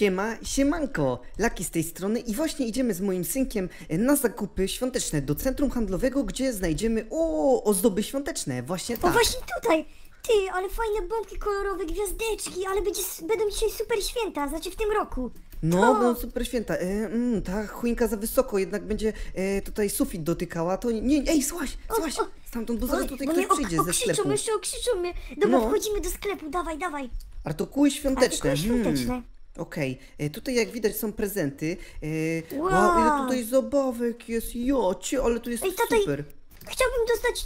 Siemanko, Laki z tej strony i właśnie idziemy z moim synkiem na zakupy świąteczne do centrum handlowego, gdzie znajdziemy ozdoby świąteczne, właśnie tak. O, właśnie tutaj! Ty, ale fajne bombki kolorowe, gwiazdeczki, ale będą dzisiaj super święta, znaczy w tym roku. No, będą super święta. Ta choinka za wysoko, jednak będzie tutaj sufit dotykała, to nie, ej, złaź, stamtąd, bo zaraz tutaj ktoś przyjdzie ze sklepu. Okrzyczą mnie. Dobra, No. wchodzimy do sklepu, dawaj. Artykuły świąteczne. Artykuły świąteczne. Okej, tutaj jak widać są prezenty. Wow. Wow, ile tutaj zabawek jest, jocie, ale tu jest Ej, tato, super. Chciałbym dostać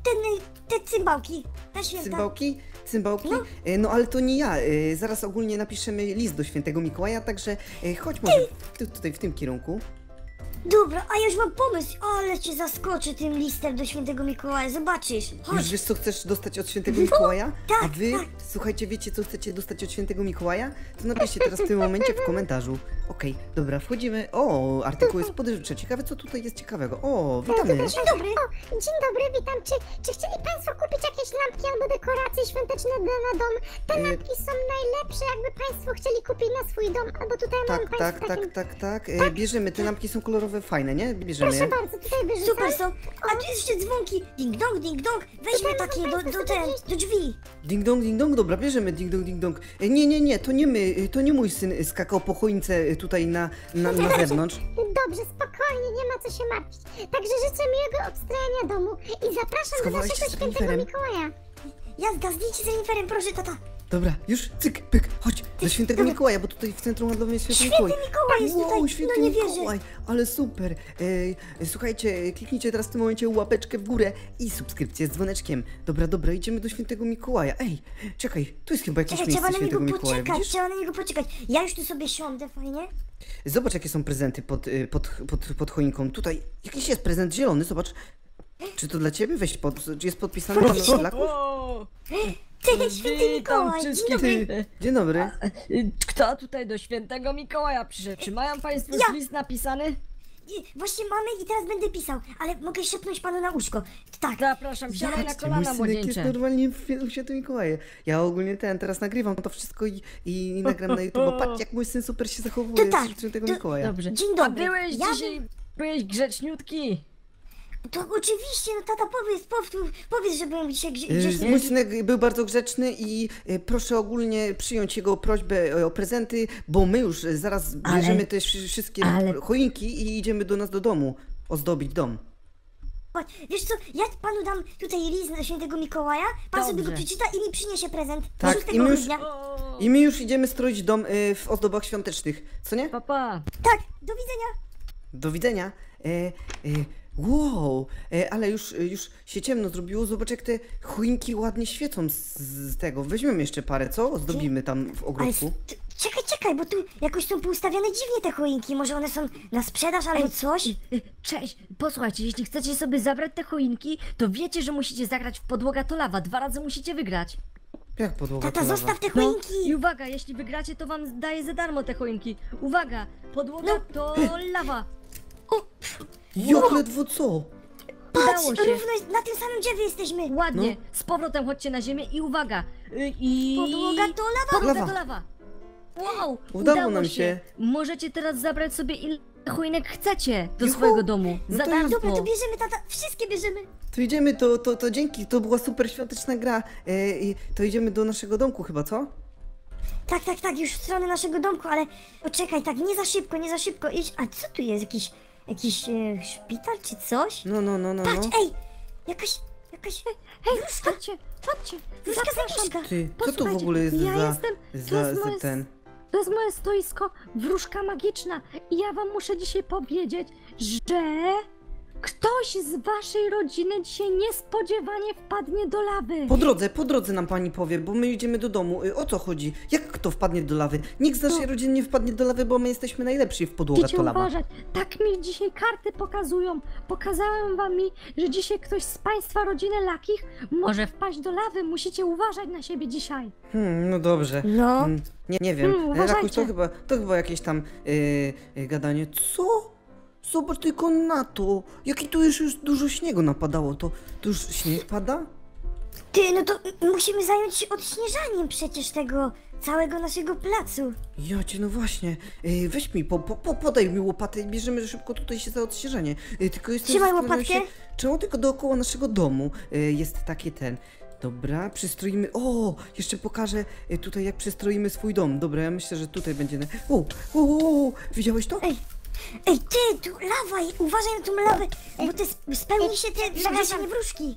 te cymbałki na święta. Cymbałki? No. No ale to nie ja. Zaraz ogólnie napiszemy list do świętego Mikołaja, także chodź może tutaj w tym kierunku. Dobra, a ja już mam pomysł, ale cię zaskoczę tym listem do świętego Mikołaja, zobaczysz. Już Chodź. wiesz, co chcesz dostać od świętego Mikołaja? tak, A wy, tak. słuchajcie, wiecie, co chcecie dostać od świętego Mikołaja? To napiszcie teraz w tym momencie w komentarzu. Okej, dobra, wchodzimy. O, artykuł jest spożywczy. Ciekawe, co tutaj jest ciekawego. O, witamy. Dzień dobry. Dzień dobry, witam. Czy chcieli Państwo kupić jakieś lampki albo dekoracje świąteczne na dom? Te lampki są najlepsze, jakby Państwo chcieli kupić na swój dom, albo tutaj mam Państwu Tak. Bierzemy, te lampki są kolorowe, fajne, nie? Bierzemy Proszę je. bardzo, tutaj wyrzucam. Super są. A tu jest jeszcze dzwonki. Ding dong. Weźmy takie do drzwi. Ding dong, dobra, bierzemy ding dong. Nie, to nie mój syn skakał po choince tutaj na zewnątrz. Dobrze, spokojnie, nie ma co się martwić. Także życzę miłego obstrajania domu i zapraszam do Schowałeś się naszego z świętego reniferem? Mikołaja. Jazda, zdjęcie z reniferem, proszę, tata. Dobra, już, cyk, pyk, chodź, do świętego dobra. Mikołaja, bo tutaj w centrum handlowym jest święty Święty Mikołaj. Mikołaj jest tutaj, Wow, święty no nie wierzę. Mikołaj, ale super. Słuchajcie, kliknijcie teraz w tym momencie łapeczkę w górę i subskrypcję z dzwoneczkiem. Dobra, idziemy do świętego Mikołaja. Ej, czekaj, tu jest chyba jakieś Czekaj, miejsce trzeba na niego świętego Mikołaja, poczekać, widzisz? trzeba na niego poczekać. Ja już tu sobie siądę, fajnie? Zobacz, jakie są prezenty pod choinką. Tutaj jakiś jest prezent zielony, zobacz. Czy to dla ciebie? Weź, czy jest podpisany pan Szlaków? Ty, święty Mikołaj, dzień wszystkich. dobry. Dzień dobry. Kto tutaj do świętego Mikołaja przyszedł? Czy mają państwo Ja. list napisany? Właśnie mamy i teraz będę pisał, ale mogę szepnąć panu na uszko. Tak, Zapraszam, wsiadaj na Zobaczcie, mój kolana synek jest młodzieńcze. normalnie w świętym Mikołaje. Ja ogólnie teraz nagrywam to wszystko i nagram na YouTube. Bo patrz, jak mój syn super się zachowuje To tak, z świętego to- Mikołaja. Dobrze. Dzień A dobry. byłeś Ja dzisiaj, byłeś grzeczniutki. to oczywiście, no tata, powiedz, że byłem dzisiaj grzeczny. Mój synek był bardzo grzeczny i proszę ogólnie przyjąć jego prośbę o prezenty, bo my już zaraz Ale- bierzemy te wszystkie choinki i idziemy do nas do domu ozdobić dom. Chodź, wiesz co, ja panu dam tutaj list do świętego Mikołaja, pan sobie go Dobrze. przeczyta i mi przyniesie prezent. Tak, 6 i my już- grudnia. I my już idziemy stroić dom w ozdobach świątecznych, co nie? Papa. Tak, do widzenia. Do widzenia. Wow, ale już się ciemno zrobiło. Zobacz, jak te choinki ładnie świecą z tego. Weźmiemy jeszcze parę, co? Ozdobimy tam w Ale ogródku. czekaj, bo tu jakoś są poustawiane dziwnie te choinki, może one są na sprzedaż albo coś? Cześć, posłuchajcie, jeśli chcecie sobie zabrać te choinki, to wiecie, że musicie zagrać w Podłoga to lawa. 2 razy musicie wygrać. Jak podłoga Tata, to lawa? zostaw te No choinki. i uwaga, jeśli wygracie, to wam daję za darmo te choinki. Uwaga, podłoga to lawa. Jak ledwo co? Udało Patrz, się. równo na tym samym drzewie jesteśmy. Ładnie, No. z powrotem chodźcie na ziemię i uwaga. I... Podłoga to lawa. Podłoga Lawa. to lawa. Wow, Udało nam się. Możecie teraz zabrać sobie ile choinek chcecie do Juhu. swojego domu. No Za to darmo. Dobra, to bierzemy, tata, wszystkie bierzemy. To idziemy, to dzięki, to była super świąteczna gra. I to idziemy do naszego domku chyba, co? Tak, już w stronę naszego domku, ale poczekaj, tak, nie za szybko, idź. A co tu jest, jakiś szpital czy coś? No. Patrz, ej, jakaś, Hej, chodźcie. wróżka Zapraszam. za Ty, co to w Posłuchajcie, ogóle jest ja za, jestem- to za, jest za moje- ten... To jest moje stoisko Wróżka Magiczna i ja wam muszę dzisiaj powiedzieć, że ktoś z waszej rodziny dzisiaj niespodziewanie wpadnie do lawy. Po drodze nam pani powie, bo my idziemy do domu. O co chodzi? Jak kto wpadnie do lawy? Nikt z naszej rodziny nie wpadnie do lawy, bo my jesteśmy najlepsi w podłoga Musicie to lawa. uważać, tak mi dzisiaj karty pokazują. Pokazałem wam, że dzisiaj ktoś z państwa rodziny Lakich może wpaść do lawy. Musicie uważać na siebie dzisiaj. No dobrze. No. Nie wiem. Uważajcie. Rakuś, to chyba jakieś tam gadanie. Co? Zobacz tylko na to. Jaki tu już dużo śniegu napadało. To już śnieg pada? Ty, no to musimy zająć się odśnieżaniem przecież tego całego naszego placu. Jocie, no właśnie. Weź mi, podaj mi łopatę i bierzemy szybko tutaj się za odśnieżanie. Tylko jestem Trzymaj zastanawiam się, łopatkę. czemu tylko dookoła naszego domu jest takie ten... Dobra, przystroimy... O, jeszcze pokażę tutaj, jak przystroimy swój dom. Dobra, ja myślę, że tutaj będzie... Widziałeś to? Ej, ty, tu lawa, uważaj na tą lawę, bo to spełni się te wrzesienie wróżki.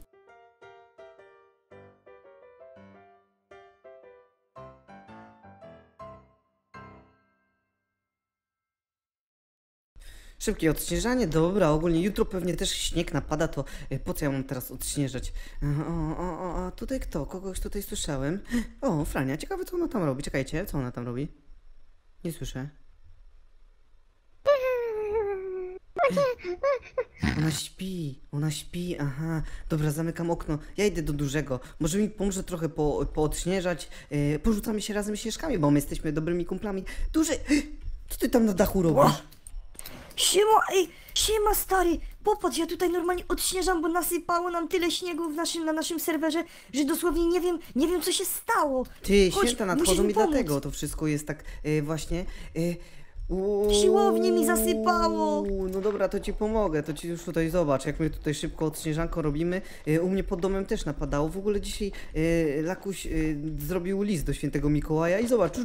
Szybkie odśnieżanie, dobra, ogólnie jutro pewnie też śnieg napada, to po co ja mam teraz odśnieżać? A tutaj kto? Kogoś tutaj słyszałem. O, Frania, ciekawe co ona tam robi, czekajcie, co ona tam robi? Nie słyszę. Ona śpi, aha. Dobra, zamykam okno, ja idę do dużego. Może mi pomoże trochę poodśnieżać. Porzucamy się razem ścieżkami, bo my jesteśmy dobrymi kumplami. Duży, co ty tam na dachu robisz? Siema stary, popatrz, ja tutaj normalnie odśnieżam, bo nasypało nam tyle śniegu na naszym serwerze, że dosłownie nie wiem co się stało. Ty, Chodź, święta nadchodzą musisz mi i pomóc. dlatego to wszystko jest tak właśnie... Siłownie mi zasypało. No dobra, to ci pomogę, to ci już tutaj zobacz, jak my tutaj szybko odśnieżanko robimy. U mnie pod domem też napadało. W ogóle dzisiaj Lakuś zrobił list do świętego Mikołaja i zobacz.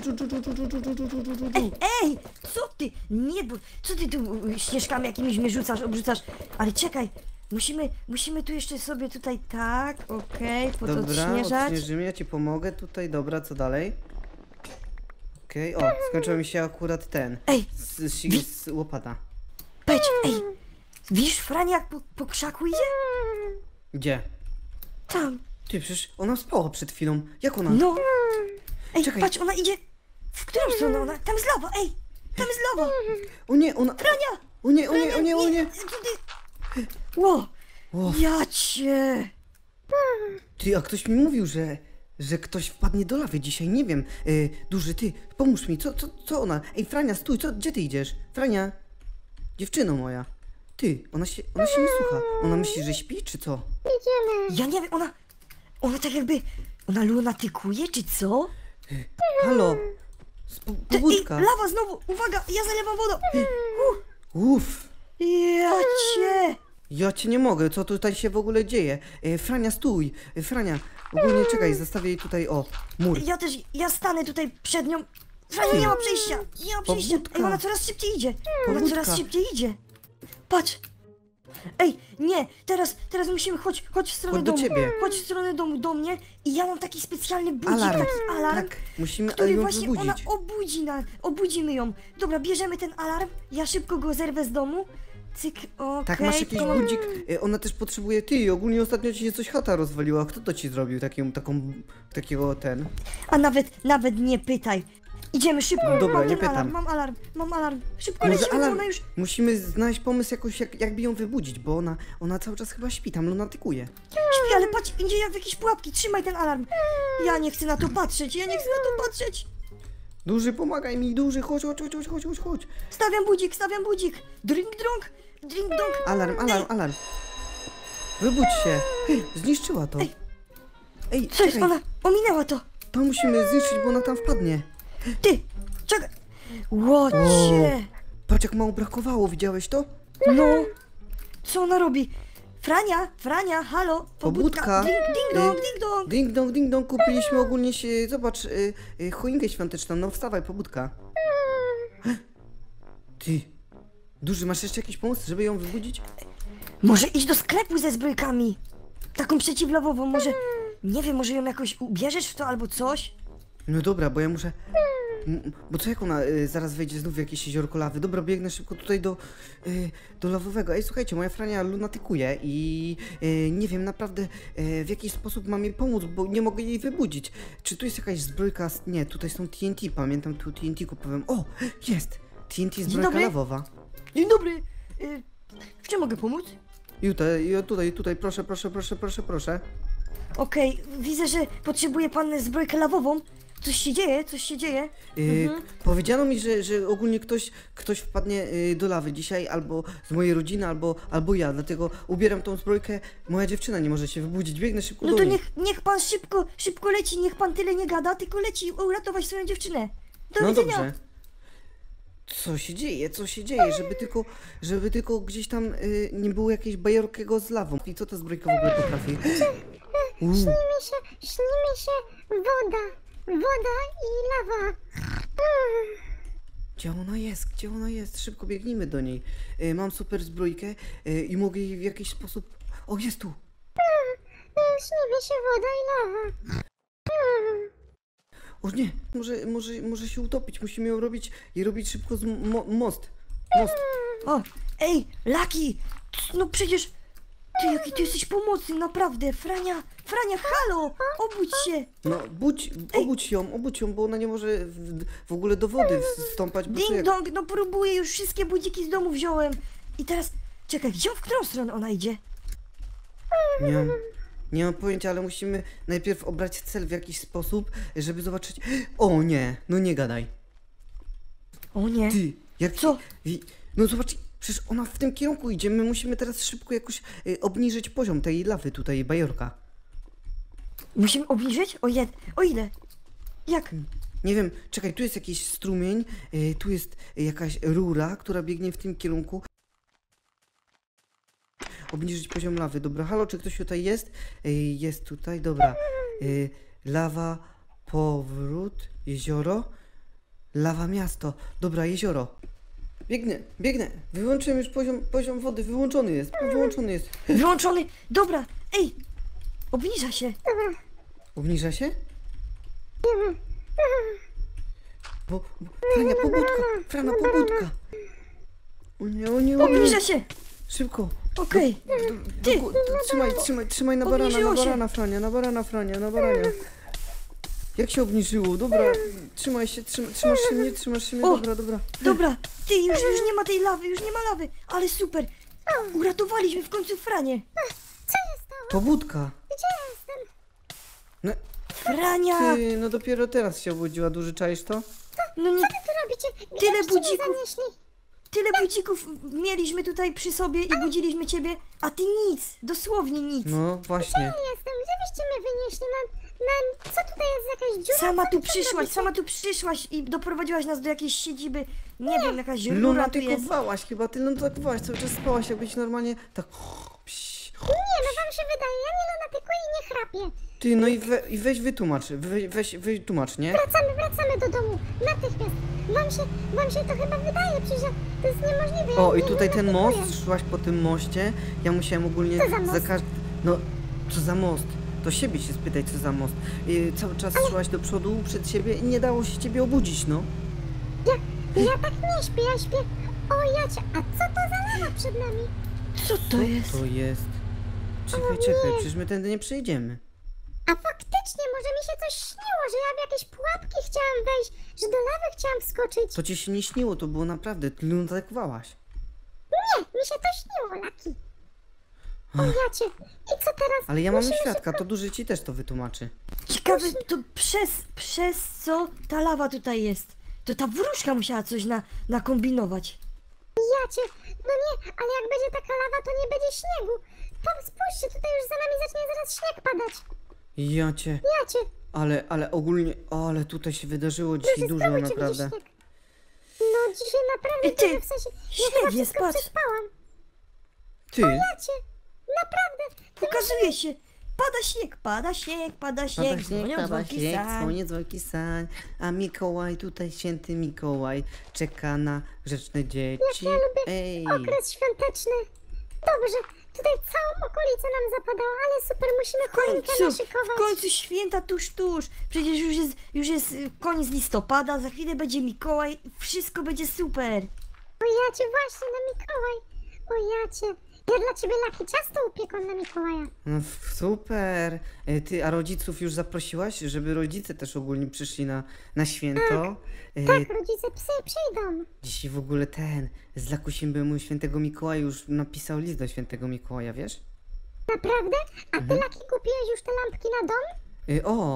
Ej, co ty? Nie, bo co ty tu śnieżkami jakimiś mnie obrzucasz? Ale czekaj, musimy tu jeszcze sobie tutaj tak, okej, Dobra, pododśnieżać. odśnieżymy, ja ci pomogę tutaj, dobra, co dalej? Okej, o, skończył mi się akurat ten. Ej, Z łopata. ej, widzisz Frania jak po krzaku idzie? Gdzie? Tam, Ty, przecież ona spała przed chwilą. Jak ona? no. Ej, Czekaj. patrz, ona idzie. W którą stronę ona? Tam jest lawa, ej, tam jest lawa. O nie, ona... Frania! O nie. Co ty? Ło, O, ja cię. ty, a ktoś mi mówił, że ktoś wpadnie do lawy dzisiaj, nie wiem. Duży, ty, pomóż mi, co ona? Ej, Frania, stój, gdzie ty idziesz? Frania, dziewczyno moja. Ty, ona się nie słucha. Ona myśli, że śpi, czy co? Ja nie wiem, ona tak jakby, ona lunatykuje, czy co? Halo, Ej, pobudka. lawa znowu, uwaga, ja zalewam wodą. Uff, Ja cię. ja cię nie mogę, co tutaj się w ogóle dzieje? Frania, stój, Frania, ogólnie czekaj, zostawię jej tutaj, o, mur. Ja stanę tutaj przed nią. Frania nie ma przejścia, nie ma przejścia. Pobudka. Ej, ona coraz szybciej idzie. Ona Pobudka. coraz szybciej idzie. Patrz. Ej, nie, teraz musimy, chodź w stronę Chodź do domu. ciebie. Chodź w stronę domu do mnie i ja mam taki specjalny budzik, Alarm, taki alarm, tak, musimy który ją właśnie ona wybudzić. obudzimy ją. Dobra, bierzemy ten alarm, ja szybko go zerwę z domu. Cyk, okej. Tak, masz jakiś to- budzik, ona też potrzebuje, ty, ogólnie ostatnio ci się coś chata rozwaliła, kto to ci zrobił, takiego ten? A nawet nie pytaj. Idziemy szybko, Dobra, mam nie ten alarm, pytam. mam alarm. Szybko Może lecimy, bo alarm, ona już... musimy znaleźć pomysł jakoś, jakby ją wybudzić, bo ona cały czas chyba śpi, tam lunatykuje. Śpi, ale patrz, idzie jak w jakieś pułapki, trzymaj ten alarm. Ja nie chcę na to patrzeć, Duży, pomagaj mi, duży, chodź. Stawiam budzik. Drink dong. Alarm. Wybudź się. Hej, zniszczyła to. Ej, Co jest, czekaj, ona ominęła to. to musimy zniszczyć, bo ona tam wpadnie. Ty, czekaj. Łocie. Patrz jak mało brakowało, widziałeś to? No, co ona robi? Frania, halo, Pobudka. Ding dong. Ding dong, kupiliśmy ogólnie się, zobacz, choinkę świąteczną, no wstawaj, pobudka. Ty, duży, masz jeszcze jakiś pomysł, żeby ją wybudzić? Może iść do sklepu ze zbrojkami. Taką przeciwlawową, może... Nie wiem, może ją jakoś ubierzesz w to albo coś? No dobra, bo ja muszę... Bo co jak ona zaraz wejdzie znów w jakieś jeziorko lawy? Dobra, biegnę szybko tutaj do lawowego. Ej, słuchajcie, moja Frania lunatykuje i nie wiem naprawdę w jaki sposób mam jej pomóc, bo nie mogę jej wybudzić. Czy tu jest jakaś zbrojka? Nie, tutaj są TNT, pamiętam, tu TNT kupowałem. O, jest! TNT zbrojka dobry. lawowa. Dzień dobry. W czym mogę pomóc? Tutaj, proszę. Okej, widzę, że potrzebuje pan zbrojkę lawową. Coś się dzieje, coś się dzieje. Powiedziano mi, że ogólnie ktoś wpadnie do lawy dzisiaj, albo z mojej rodziny, albo ja, dlatego ubieram tą zbrojkę, moja dziewczyna nie może się wybudzić, biegnę szybko No do to niej. niech pan szybko leci, niech pan tyle nie gada, tylko leci uratować swoją dziewczynę. Do No widzenia. dobrze. Co się dzieje, żeby tylko gdzieś tam nie było jakiegoś bajorkiego z lawą. I co ta zbrojka w ogóle potrafi? Śni mi się woda i lawa. Gdzie ona jest? Szybko biegnijmy do niej. Mam super zbrojkę i mogę jej w jakiś sposób... O, jest tu! Śni mi się woda i lawa. O nie, może się utopić. Musimy ją robić szybko z most. Most. O, ej, Laki! No przecież... Ty, jaki ty jesteś pomocny, naprawdę. Frania, halo! Obudź się! No, obudź ją, bo ona nie może w ogóle do wody wstąpać. Bo co Ding jak... dong, no próbuję, już wszystkie budziki z domu wziąłem. I teraz, czekaj, w którą stronę ona idzie? Nie mam pojęcia, ale musimy najpierw obrać cel w jakiś sposób, żeby zobaczyć... O nie, no nie gadaj. O nie. Ty, jak... Co? No zobacz, przecież ona w tym kierunku idzie. My musimy teraz szybko jakoś obniżyć poziom tej lawy tutaj, bajorka. Musimy obniżyć? O ile? Jak? Nie wiem, czekaj, tu jest jakiś strumień, tu jest jakaś rura, która biegnie w tym kierunku. Obniżyć poziom lawy, dobra. Halo, czy ktoś tutaj jest? Jest tutaj, dobra. Lawa, powrót, jezioro, lawa, miasto. Dobra, jezioro. Biegnę. Wyłączyłem już poziom wody, wyłączony jest. Wyłączony! Dobra, ej! Obniża się. Obniża się? Frania, pobudka. O nie. Obniża się! Szybko. Okej. Ty! Trzymaj na Obniżyło się. barana, Frania, na barania. Jak się obniżyło? Dobra, trzymaj się, trzymasz się mnie, O! dobra. Dobra, ty, już nie ma tej lawy, już nie ma lawy, ale super! Uratowaliśmy w końcu Franię! Pobudka. Gdzie jestem? No, Frania! ty, no dopiero teraz się obudziła, duży czaisz to? No nie, Co tu robicie? Gdzie Tyle byście mnie budzików. zanieśli? tyle budzików mieliśmy tutaj przy sobie i budziliśmy ciebie, a ty nic, dosłownie nic. No właśnie. Jestem, gdzie byście mnie wynieśli? Co tutaj jest, jakaś dziura? Sama Co tu wy tam przyszłaś, robicie? sama tu przyszłaś i doprowadziłaś nas do jakiejś siedziby, nie wiem, jakaś rura tu jest. Lunatykowałaś chyba, ty lunatykowałaś, cały czas spałaś, jakbyś normalnie tak... Psz. Nie, no wam się wydaje, ja nie lunatykuję i nie chrapię. Ty, no i weź wytłumacz, weź wytłumacz, nie? Wracamy do domu, natychmiast. Wam się to chyba wydaje, przecież to jest niemożliwe. O, ja i nie tutaj ten lunatykuję. most, szłaś po tym moście, ja musiałem ogólnie Co za most? No, co za most? To siebie się spytaj, co za most. Cały czas szłaś do przodu, przed siebie i nie dało się ciebie obudzić, no. Ja tak nie śpię, ja śpię. O jacie, a co to za lawa przed nami? Co to jest? To jest... Czekaj, przecież my tędy nie przejdziemy. A faktycznie, może mi się coś śniło, że ja w jakieś pułapki chciałam wejść, że do lawy chciałam wskoczyć. To ci się nie śniło, to było naprawdę, ty lunatykowałaś. Nie, mi się to śniło, Laki. O jacie, i co teraz? Ale ja mam Musimy świadka, to duży ci też to wytłumaczy. Ciekawe, to przez co ta lawa tutaj jest? To ta wróżka musiała coś nakombinować. Jacie, no nie, ale jak będzie taka lawa, to nie będzie śniegu. Spójrzcie, tutaj już za nami zacznie zaraz śnieg padać. Jacie, Jacie, ale ogólnie, ale tutaj się wydarzyło dzisiaj dużo, spróbujcie naprawdę. widzieć śnieg. No dzisiaj naprawdę Ej, ty, dużo, w sensie, ja śnieg chyba jest, wszystko patrz. przespałam. Ty, Jacie, naprawdę. Pokazuje się. Pada śnieg, pada śnieg, dzwonią dzwonki sań. dzwonię dzwonki sań, a Mikołaj tutaj, święty Mikołaj, czeka na grzeczne dzieci. Ja lubię Ej, okres świąteczny. Dobrze, tutaj całą okolicę nam zapadało, ale super, musimy choinkę W naszykować. końcu święta tuż. Przecież już jest koniec listopada, za chwilę będzie Mikołaj, wszystko będzie super. O jacie, właśnie na Mikołaj. O jacie, ja dla ciebie Laki ciasto upiekłam na Mikołaja. no super. Ty, a rodziców już zaprosiłaś, żeby rodzice też ogólnie przyszli na święto? Tak, rodzice psy przyjdą. Dzisiaj w ogóle z Lakusiem był mój świętego Mikołaja, już napisał list do świętego Mikołaja, wiesz? Naprawdę? A ty Laki kupiłeś już te lampki na dom? O,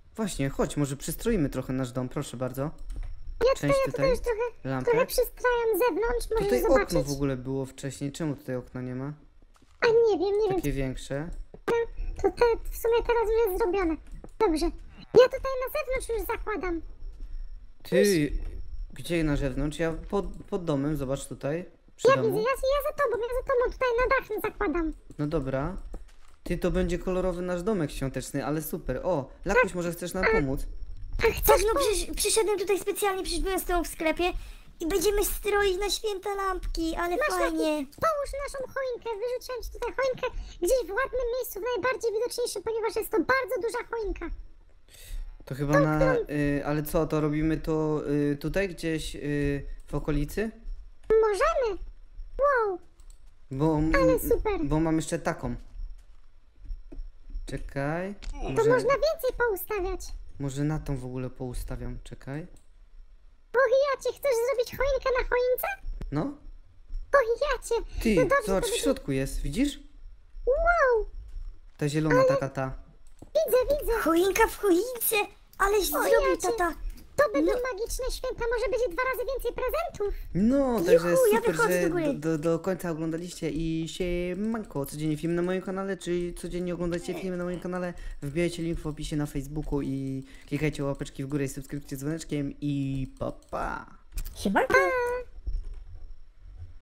Właśnie, chodź, może przystroimy trochę nasz dom, proszę bardzo. Część Ja tutaj już trochę lampę. przystrajam z zewnątrz, możesz Tutaj zobaczyć. okno w ogóle było wcześniej, czemu tutaj okna nie ma? A nie wiem, Takie większe. to w sumie teraz już jest zrobione. Dobrze. Ja tutaj na zewnątrz już zakładam. Ty, gdzie na zewnątrz? Ja pod domem, zobacz tutaj, przy Ja domu. widzę, ja za tobą tutaj na dach zakładam. No dobra. Ty, to będzie kolorowy nasz domek świąteczny, ale super. O, Lakuś, może chcesz nam pomóc? Tak, no przyszedłem tutaj specjalnie, przecież byłem z tobą w sklepie i będziemy stroić na święta lampki, ale fajnie. Połóż naszą choinkę, wyrzuciłem ci tutaj choinkę gdzieś w ładnym miejscu, w najbardziej widoczniejszym, ponieważ jest to bardzo duża choinka. To chyba ale co, to robimy to tutaj gdzieś w okolicy? Możemy? Wow, Bo, ale super. bo mam jeszcze taką. Czekaj. To Może, można więcej poustawiać. może na tą w ogóle poustawiam, czekaj. Pohijacie, chcesz zrobić choinkę na choince? No. Pohijacie. Ty, No dobrze, zobacz, to w będzie- środku jest, widzisz? Wow, Ta zielona taka ta. widzę. Choinka w choince, aleś zrobił jacie. tata. To będą magiczne święta, może będzie 2 razy więcej prezentów. No, także Juhu, ja super, wychodzę że do góry. do końca oglądaliście i siemanko, codziennie film na moim kanale, czy codziennie oglądacie filmy na moim kanale, wbijajcie link w opisie na Facebooku i klikajcie łapeczki w górę i subskrypcję z dzwoneczkiem i pa pa! Chyba.